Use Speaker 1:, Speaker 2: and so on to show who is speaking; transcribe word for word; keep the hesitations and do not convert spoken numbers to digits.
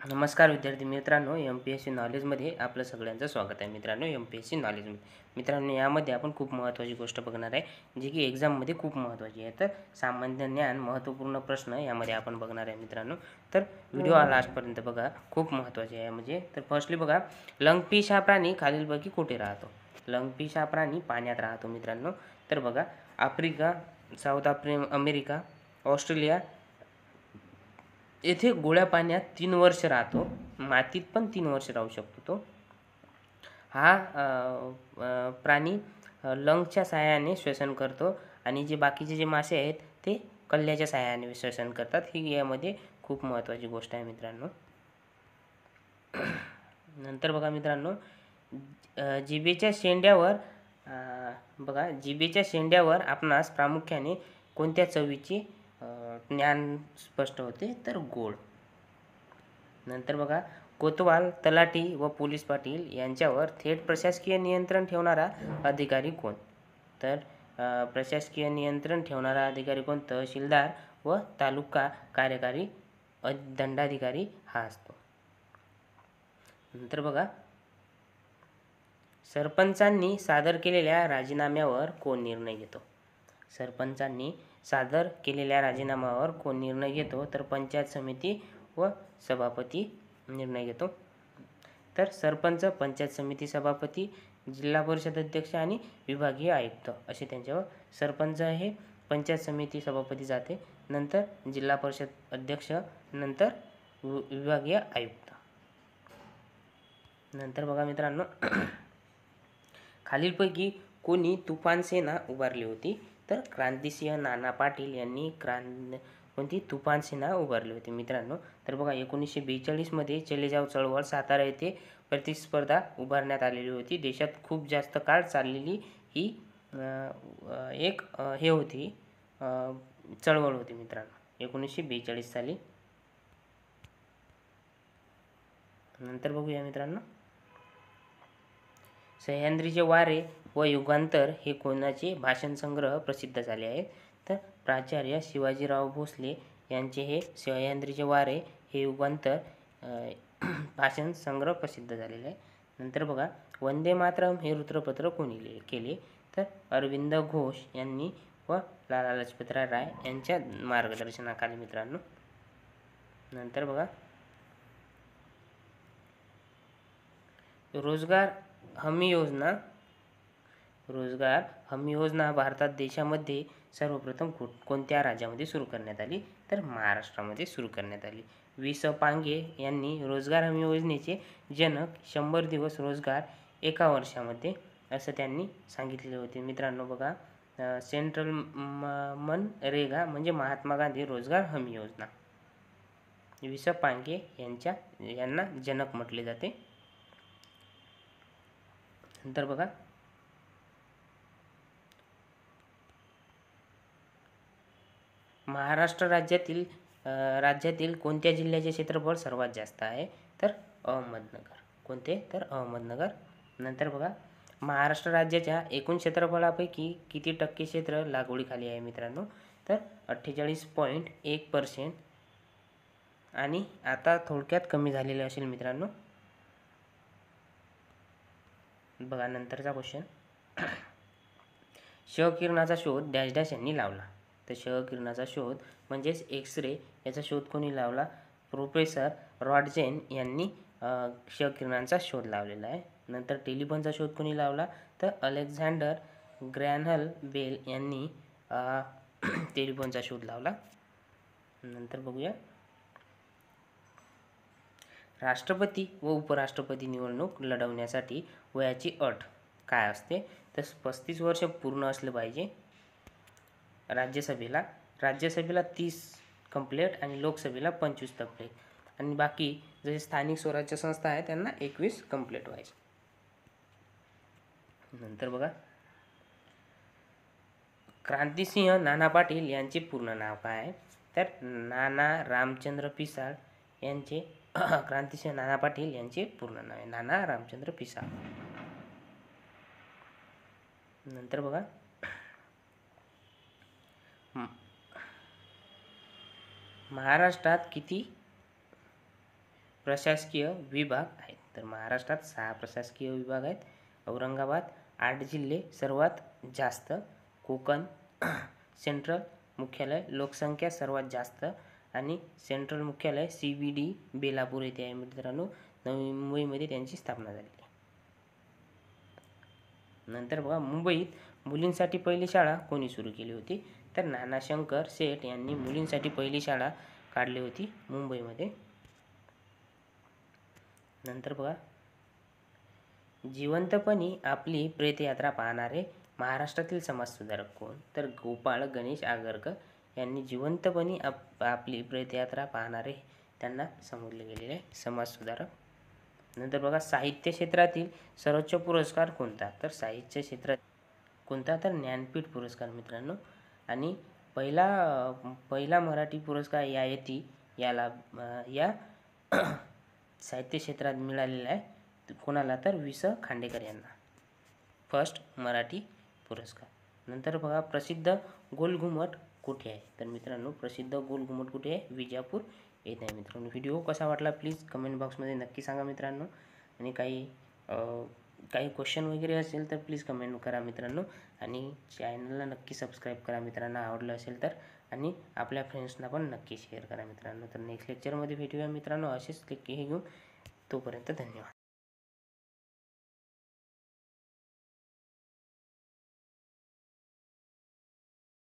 Speaker 1: नमस्कार विद्यार्थी मित्रांनो, एम पी एस सी नॉलेजमध्ये आपलं सगळ्यांचं स्वागत आहे. मित्रांनो, एम पी एस सी नॉलेजमध्ये मित्रांनो यामध्ये आपण खूप महत्त्वाची गोष्ट बघणार आहे, जी की एक्झाममध्ये खूप महत्त्वाची आहे. तर सामान्य ज्ञान महत्त्वपूर्ण प्रश्न यामध्ये आपण बघणार आहे मित्रांनो. तर व्हिडिओ हा लास्टपर्यंत बघा, खूप महत्त्वाचे आहे. म्हणजे तर फर्स्टली बघा, लंगफिश हा प्राणी खालीलपैकी कुठे राहतो? लंगफिश हा प्राणी पाण्यात राहतो मित्रांनो. तर बघा, Africa, south Africa America, Australia येथे गोड्या पाण्यात तीन वर्ष राहतो. मातीत पण तीन वर्ष राहू शकतो तो. हा प्राणी लंगच्या सहाय्याने श्वसन करतो आणि जे बाकीचे जे मासे आहेत ते कल्ल्याच्या सहाय्याने श्वसन करतात. ही यामध्ये खूप महत्त्वाची गोष्ट आहे मित्रांनो. नंतर बघा मित्रांनो, जिभेच्या शेंड्यावर बघा जिभेच्या शेंड्यावर आपणास प्रामुख्याने कोणत्या चवीची ज्ञान स्पष्ट होते? तर गोड. नंतर बघा, कोतवाल, तलाठी व पोलीस पाटील यांच्यावर थेट प्रशासकीय नियंत्रण ठेवणारा अधिकारी कोण? तर प्रशासकीय नियंत्रण ठेवणारा अधिकारी कोण? तहसीलदार व तालुका कार्यकारी दंडाधिकारी हा असतो. नंतर बघा, सरपंचांनी सादर केलेल्या राजीनाम्यावर कोण निर्णय घेतो? सरपंचांनी सादर केलेल्या राजीनाम्यावर कोण निर्णय घेतो? तर पंचायत समिती व सभापती निर्णय घेतो. तर सरपंच, पंचायत समिती सभापती, जिल्हा परिषद अध्यक्ष आणि विभागीय आयुक्त असे त्यांच्यावर. सरपंच हे पंचायत समिती सभापती जाते, नंतर जिल्हा परिषद अध्यक्ष, नंतर विभागीय आयुक्त. नंतर बघा मित्रांनो, खालीलपैकी कोणी तुफान सेना उभारली होती? तर क्रांतिसिंह नाना पाटील यांनी क्रां कोणती तुफान सेना उभारली होती मित्रांनो. तर बघा, एकोणीसशे बेचाळीसमध्ये चले जाव चळवळ सातारा येथे प्रतिस्पर्धा उभारण्यात आलेली होती. देशात खूप जास्त काळ चाललेली ही एक हे होती चळवळ होती मित्रांनो, एकोणीसशे बेचाळीस साली. नंतर बघूया मित्रांनो, सह्याद्रीचे वारे व युगांतर हे कोणाचे भाषण संग्रह प्रसिद्ध झाले आहेत? तर प्राचार्य शिवाजीराव भोसले यांचे हे सह्याद्रीचे वारे हे युगांतर भाषण संग्रह प्रसिद्ध झालेले आहे. नंतर बघा, वंदे मातरम हे वृत्तपत्र कोणी लिहिले केले? तर अरविंद घोष यांनी व लाला लजपतराय राय यांच्या मार्गदर्शनाखाली मित्रांनो. नंतर बघा, रोजगार हमी योजना रोजगार हमी योजना भारतात देशामध्ये सर्वप्रथम कोणत्या राज्यामध्ये सुरू करण्यात आली? तर महाराष्ट्रामध्ये सुरू करण्यात आली. वि स पांगे यांनी रोजगार हमी योजनेचे जनक, शंभर दिवस रोजगार एका वर्षामध्ये असं त्यांनी सांगितलेले होते मित्रांनो. बघा, सेंट्रल मनरेगा म्हणजे महात्मा गांधी रोजगार हमी योजना, वि स पांगे यांच्या यांना जनक म्हटले जाते. नंतर बघा, महाराष्ट्र राज्यातील राज्यातील कोणत्या जिल्ह्याचे क्षेत्रफळ सर्वात जास्त आहे? तर अहमदनगर. कोणते? तर अहमदनगर. नंतर बघा, महाराष्ट्र राज्याच्या एकूण क्षेत्रफळापैकी किती टक्के क्षेत्र लागवडीखाली आहे मित्रांनो? तर अठ्ठेचाळीस पॉईंट एक पर्सेंट. आणि आता थोडक्यात कमी झालेले असेल मित्रांनो. बघा नंतरचा क्वेश्चन, क्ष किरणाचा शोध डॅश डॅश यांनी लावला? तर क्ष किरणाचा शोध म्हणजेच एक्स रे याचा शोध कोणी लावला? प्रोफेसर रॉडजेन यांनी क्ष किरणांचा शोध लावलेला आहे. नंतर टेलिफोनचा शोध कोणी लावला? तर अलेक्झांडर ग्रॅहम बेल यांनी टेलिफोनचा शोध लावला. नंतर बघूया, राष्ट्रपती व उपराष्ट्रपती निवडणूक लढवण्यासाठी वयाची अट काय असते? तर पस्तीस वर्ष पूर्ण असले पाहिजे. राज्यसभेला राज्यसभेला तीस कंप्लेट आणि लोकसभेला पंचवीस कंप्लेट, आणि बाकी जसे स्थानिक स्वराज्य संस्था आहेत त्यांना एकवीस कंप्लेट व्हायचे. नंतर बघा, क्रांतिसिंह नाना पाटील यांचे पूर्ण नाव काय आहे? तर नाना रामचंद्र पिसाळ यांचे क्रांतिसिंह नाना पाटील यांचे पूर्ण नाव आहे नाना रामचंद्र पिसाळ. नंतर बघा, महाराष्ट्रात किती प्रशासकीय विभाग आहेत? तर महाराष्ट्रात सहा प्रशासकीय विभाग आहेत. औरंगाबाद, आठ जिल्हे सर्वात जास्त. कोकण सेंट्रल मुख्यालय, लोकसंख्या सर्वात जास्त आणि सेंट्रल मुख्यालय सी बी डी बेलापूर येथे आहे मित्रांनो. नवी मुंबईमध्ये त्यांची स्थापना झाली. नंतर बघा, मुंबईत मुलींसाठी पहिली शाळा कोणी सुरू केली होती? तर नानाशंकर शेठ यांनी मुलींसाठी पहिली शाळा काढली होती मुंबईमध्ये. नंतर बघा, जिवंतपणी आपली प्रेतयात्रा पाहणारे महाराष्ट्रातील समाजसुधारक कोण? तर गोपाळ गणेश आगरकर यांनी जिवंतपणी आप आपली प्रेतयात्रा पाहणारे त्यांना समजले गेलेले समाजसुधारक. नंतर बघा, साहित्य क्षेत्रातील सर्वोच्च पुरस्कार कोणता? तर साहित्य क्षेत्रात कोणता? तर ज्ञानपीठ पुरस्कार मित्रांनो. आणि पहिला पहिला मराठी पुरस्कार या येती याला या साहित्य क्षेत्रात मिळालेला आहे कोणाला? तर वि स खांडेकर यांना फर्स्ट मराठी पुरस्कार. नंतर बघा, प्रसिद्ध गोलघुमट कुठे आहे? तर मित्रांनो, प्रसिद्ध गोलघुमट कुठे आहे? विजापूर येथे आहे मित्रांनो. व्हिडिओ कसा वाटला प्लीज कमेंट बॉक्समध्ये नक्की सांगा मित्रांनो. आणि काही काही क्वेश्चन वगैरे असेल तर प्लीज कमेंट करा मित्रांनो. आणि चॅनलला नक्की सबस्क्राईब करा मित्रांनो आवडलं असेल तर. आणि आपल्या फ्रेंड्सना पण नक्की शेअर करा मित्रांनो. तर नेक्स्ट लेक्चरमध्ये भेटूया मित्रांनो असेच लेक्चर घेऊन. तोपर्यंत धन्यवाद.